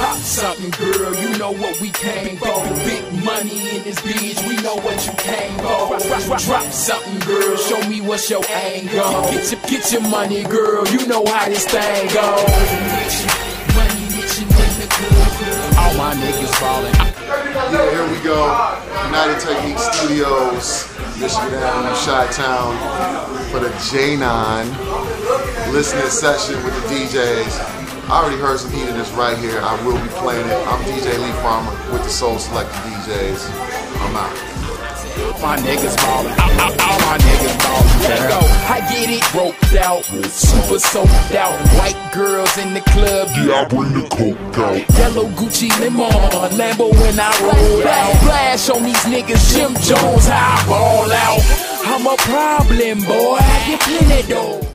Pop something, girl, you know what we came for. Big money in this bitch, we know what you came for. Drop something, girl, show me what's your angle. Get your money, girl, you know how this thing goes. Money, in the club. All my niggas ballin'. Yeah, here we go. United Technique Studios, Michigan Avenue, Chi-Town, for the J9 listening session with the DJs. I already heard some heat of this right here. I will be playing it. I'm DJ Lee Farmer with the Soul Selected DJs. I'm out. My niggas ballin', all my niggas ballin'. Let go, I get it roped out, super soaked out. White girls in the club, Yeah, I bring the coke out. yellow Gucci lemon, Lambo when I roll out. Flash on these niggas, Jim Jones, how I ball out. I'm a problem, boy, I get plenty though.